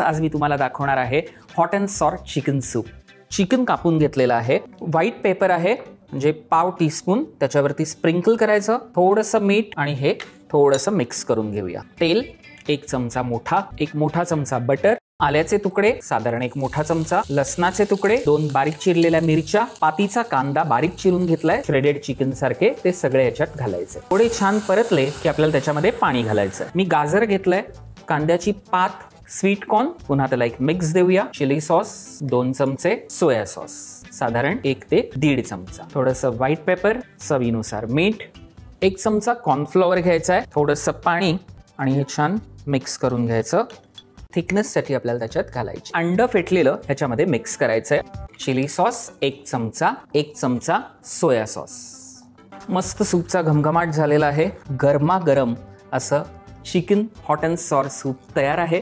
आज मी तुम्हाला दाखवणार आहे hot and sour chicken soup. Chicken कापून घेतलेलं आहे, व्हाईट पेपर आहे म्हणजे पाव टीस्पून, त्याच्यावरती स्प्रिंकल करायचं, थोडंसं मीठ आणि हे थोडंसं मिक्स करून घेऊया। तेल 1 चमचा मोठा, 1 मोठा चमचा बटर, आल्याचे तुकडे साधारण 1 मोठा चमचा, लसणाचे तुकडे, 2 बारीक चिरलेल्या मिरच्या, पातीचा कांदा बारीक चिरून घेतलाय श्रेडेड चिकन सारखे, ते सगळे याच्यात घालायचे। थोडे छान परतले की आपल्याला त्याच्यामध्ये पाणी घालायचं। मी गाजर घेतलंय, कांद्याची पात, स्वीट कॉर्न, पुन्हा त्याला एक मिक्स देऊया, चिली सॉस 2 चमचे, सोया सॉस साधारण 1 ते 1.5 चमचा, थोडंसं व्हाईट पेपर, चवीनुसार मीठ, 1 चमचा कॉर्नफ्लॉवर घ्यायचा आहे, थोडंसं पाणी आणि हे छान मिक्स करून घ्यायचं। थिकनेससाठी आपल्याला त्याच्यात घालायचे। अंड फेटलेलं ह्याच्यामध्ये मिक्स करायचंय। चिली सॉस 1 चमचा, 1 चमचा सोया सॉस। मस्त सूपचा घमघमाट झालेला आहे। गरमागरम असं chicken hot and sour soup तयार आहे।